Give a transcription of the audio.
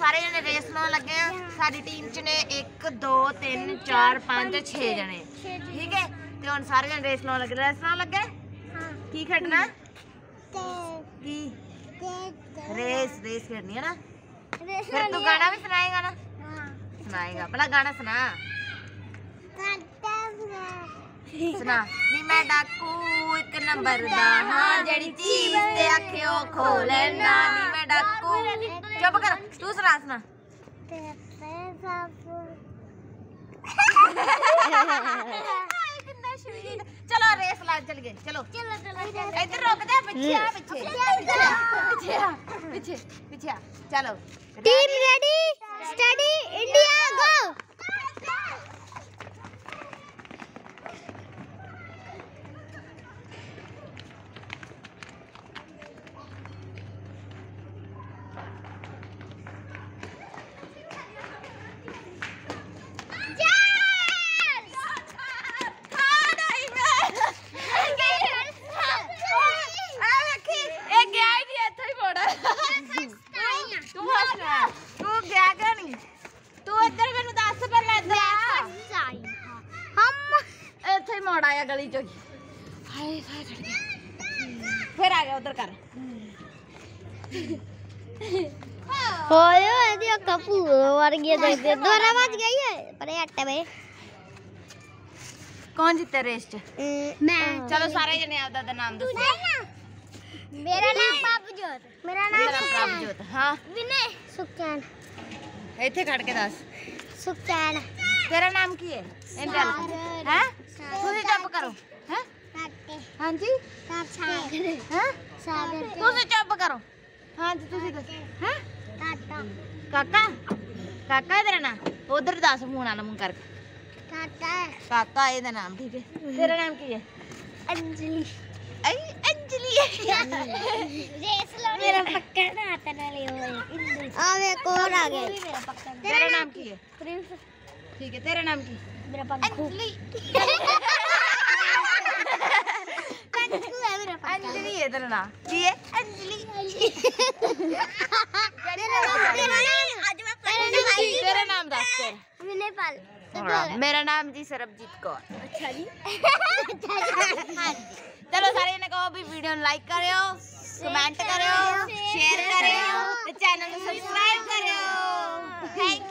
सारे जने रेस लाउण लगे हैं। साडी टीम च ने 1 2 3 4 5 6 जने, ठीक है। ते हुण सारे जने रेस लाउण लगे। रेस लाउण लगे? हां। की खेडना? की रेस रेस खेडनी है ना। फिर तू गाना भी सुनाएगा ना? हां सुनाएगा। भला गाना सुना। सुना नी मैं डाकू 1 नंबर दा हां जेड़ी चीज ते आखियो खो लेना। नी मैं डाकू चुप कर तू सुना सुना। कितना स्वीट। चलो रेस ला चल गए। चलो चलो चलो इधर रोक दे। पीछे आ पीछे पीछे आ पीछे पीछे आ। चलो team ready study India go. मोड़ आया गली चो। हाय हाय चढ़ गया। फिर आ गया उधर कर। होयो यदि कपू मर गया। देख दे दोरा बच गई है पर हटे बे। कौन जीता रेस च? मैं। चलो सारे जने आपदा दा नाम दसो। मेरा नाम प्रभजोत। मेरा नाम प्रभजोत। हां विनय सुखचैन। इथे खड़ के दस। सुखचैन। तेरा नाम की है? इंदल हैं? तुसी चुप करो हैं? हां जी सागर। हैं? सागर। तुसी चुप करो। हां जी तुसी दस हैं? काका। काका काका है तेरा नाम? उधर दस फोन आना मुंह कर। काका। काका है तेरा नाम, ठीक है। तेरा नाम की है? अंजलि। आई अंजलि। रेस लो मेरा पक्का ना आता ना ले ओए। आवे कौन आ गया? तेरा नाम की है? प्रिंस। ठीक है। तेरा नाम की? मेरा पक्का अंजलि। अंजलि है तेरा नाम? की है? अंजलि। तेरा नाम दस। विनय पाल। मेरा नाम जी सरबजीत कौर। अच्छा जी। चलो सारे ने कहो भी वीडियो लाइक करियो, कमेंट करियो, शेयर करियो, चैनल को सब्सक्राइब करियो। थैंक